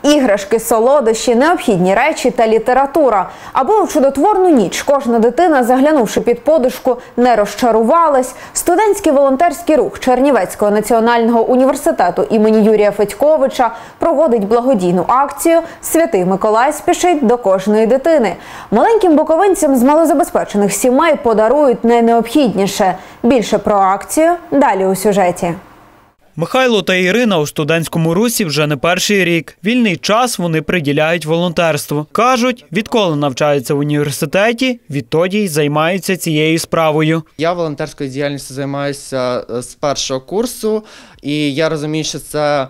Іграшки, солодощі, необхідні речі та література. Аби у чудотворну ніч кожна дитина, заглянувши під подушку, не розчарувалась, студентський волонтерський рух Чернівецького національного університету імені Юрія Федьковича проводить благодійну акцію «Святий Миколай спішить до кожної дитини». Маленьким буковинцям з малозабезпечених сімей подарують найнеобхідніше. Більше про акцію далі у сюжеті. Михайло та Ірина у студентському русі вже не перший рік. Вільний час вони приділяють волонтерству. Кажуть, відколи навчаються в університеті, відтоді й займаються цією справою. Я волонтерською діяльністю займаюся з першого курсу, і я розумію, що це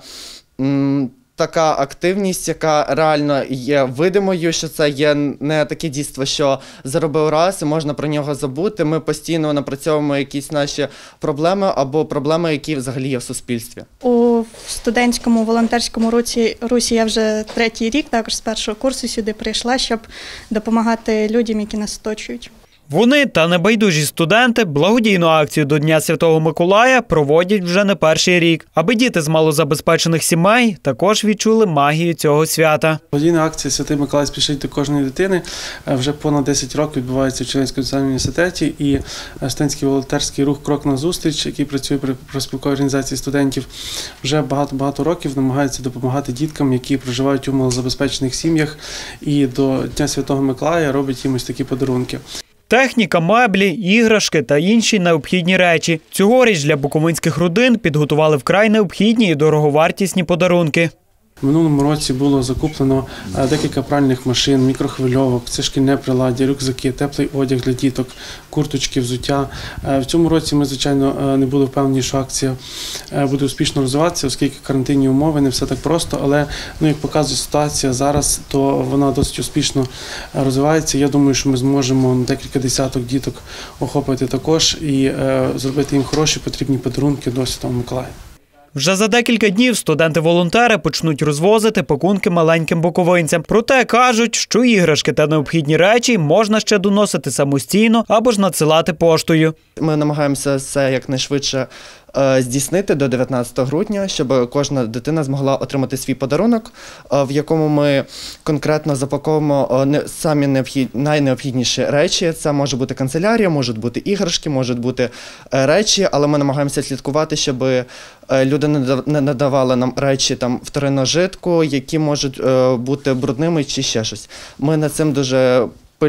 така активність, яка реально є видимою, що це є не таке дійство, що заробив раз і можна про нього забути. Ми постійно напрацьовуємо якісь наші проблеми або проблеми, які взагалі є в суспільстві. У студентському волонтерському русі я вже третій рік, також з першого курсу сюди прийшла, щоб допомагати людям, які нас оточують. Вони та небайдужі студенти благодійну акцію до Дня Святого Миколая проводять вже не перший рік, аби діти з малозабезпечених сімей також відчули магію цього свята. Благодійна акція «Святий Миколай спішить до кожної дитини» вже понад 10 років відбувається в Чернівецькому національному університеті, і студентський волонтерський рух «Крок назустріч», який працює при профспілковій організації студентів, вже багато років намагається допомагати діткам, які проживають у малозабезпечених сім'ях, і до Дня Святого Миколая робить їм ось такі подарунки. Техніка, меблі, іграшки та інші необхідні речі. Цьогоріч для буковинських родин підготували вкрай необхідні і дороговартісні подарунки. В минулому році було закуплено декілька пральних машин, мікрохвильовок, це шкільне приладдя, рюкзаки, теплий одяг для діток, курточки, взуття. В цьому році ми, звичайно, не були впевнені, що акція буде успішно розвиватися, оскільки карантинні умови, не все так просто, але, як показує ситуація зараз, то вона досить успішно розвивається. Я думаю, що ми зможемо декілька десяток діток охопити також і зробити їм хороші потрібні подарунки до Святого Миколая. Вже за декілька днів студенти-волонтери почнуть розвозити пакунки маленьким буковинцям. Проте кажуть, що іграшки та необхідні речі можна ще доносити самостійно або ж надсилати поштою. Ми намагаємося це якнайшвидше здійснити до 19 грудня, щоб кожна дитина змогла отримати свій подарунок, в якому ми конкретно запаковуємо самі найнеобхідніші речі. Це може бути канцелярія, можуть бути іграшки, можуть бути речі, але ми намагаємося слідкувати, щоб люди не надавали нам речі вторинного вжитку, які можуть бути брудними чи ще щось. Ми над цим дуже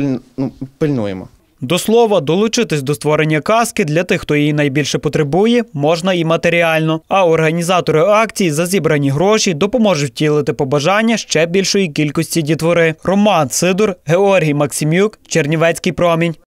пильнуємо. До слова, долучитись до створення казки для тих, хто її найбільше потребує, можна і матеріально. А організатори акції за зібрані гроші допоможуть втілити побажання ще більшої кількості дітвори. Роман Сидор, Георгій Максимюк, Чернівецький промінь.